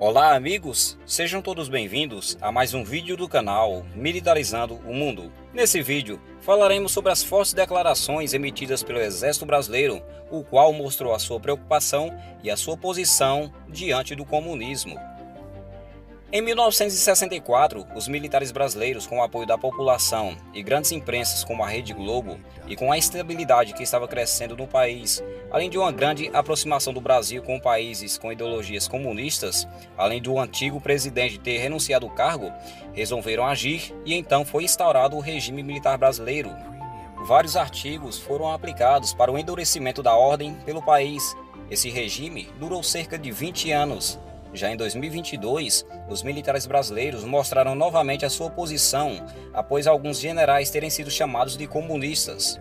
Olá amigos, sejam todos bem-vindos a mais um vídeo do canal Militarizando o Mundo. Nesse vídeo falaremos sobre as fortes declarações emitidas pelo Exército Brasileiro, o qual mostrou a sua preocupação e a sua posição diante do comunismo. Em 1964, os militares brasileiros, com o apoio da população e grandes imprensas como a Rede Globo, e com a instabilidade que estava crescendo no país, além de uma grande aproximação do Brasil com países com ideologias comunistas, além do antigo presidente ter renunciado ao cargo, resolveram agir e então foi instaurado o regime militar brasileiro. Vários artigos foram aplicados para o endurecimento da ordem pelo país. Esse regime durou cerca de 20 anos. Já em 2022, os militares brasileiros mostraram novamente a sua posição após alguns generais terem sido chamados de comunistas.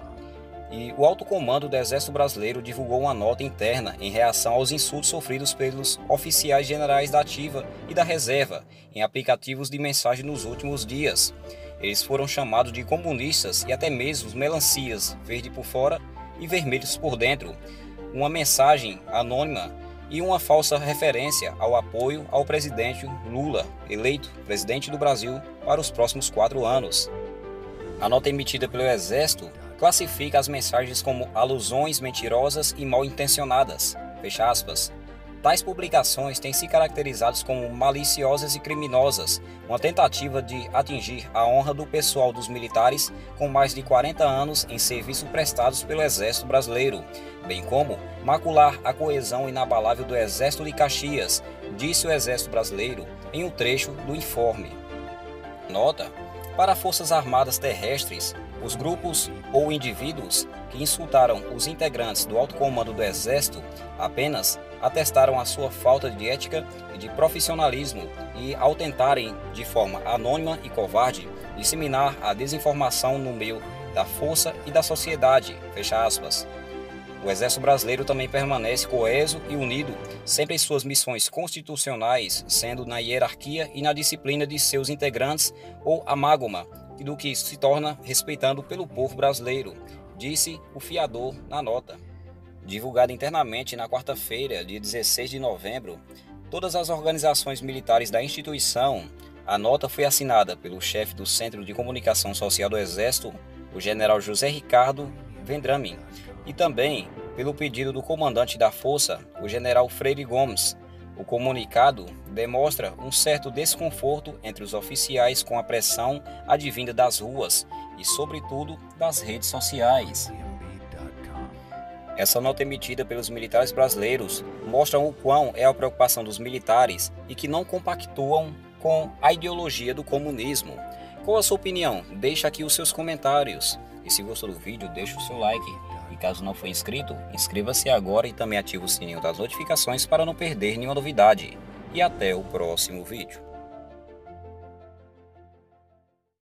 E o alto comando do Exército Brasileiro divulgou uma nota interna em reação aos insultos sofridos pelos oficiais generais da ativa e da reserva em aplicativos de mensagem nos últimos dias. Eles foram chamados de comunistas e até mesmo melancias, verde por fora e vermelhos por dentro. Uma mensagem anônima e uma falsa referência ao apoio ao presidente Lula, eleito presidente do Brasil para os próximos 4 anos. A nota emitida pelo Exército classifica as mensagens como alusões mentirosas e mal intencionadas, fecha aspas. Tais publicações têm se caracterizado como maliciosas e criminosas, uma tentativa de atingir a honra do pessoal dos militares com mais de 40 anos em serviço prestados pelo Exército Brasileiro, bem como macular a coesão inabalável do Exército de Caxias, disse o Exército Brasileiro em um trecho do informe. Nota: para Forças Armadas Terrestres, os grupos ou indivíduos que insultaram os integrantes do alto comando do Exército apenas atestaram a sua falta de ética e de profissionalismo e, ao tentarem, de forma anônima e covarde, disseminar a desinformação no meio da força e da sociedade, fecha aspas. O Exército Brasileiro também permanece coeso e unido, sempre em suas missões constitucionais, sendo na hierarquia e na disciplina de seus integrantes ou amálgama do que se torna respeitado pelo povo brasileiro, disse o fiador na nota. Divulgada internamente na quarta-feira, dia 16 de novembro, todas as organizações militares da instituição, a nota foi assinada pelo chefe do Centro de Comunicação Social do Exército, o general José Ricardo Vendramin, e também pelo pedido do comandante da força, o general Freire Gomes. O comunicado demonstra um certo desconforto entre os oficiais com a pressão advinda das ruas e, sobretudo, das redes sociais. Essa nota emitida pelos militares brasileiros mostra o quão é a preocupação dos militares e que não compactuam com a ideologia do comunismo. Qual a sua opinião? Deixa aqui os seus comentários. E se gostou do vídeo, deixa o seu like. E caso não for inscrito, inscreva-se agora e também ative o sininho das notificações para não perder nenhuma novidade. E até o próximo vídeo.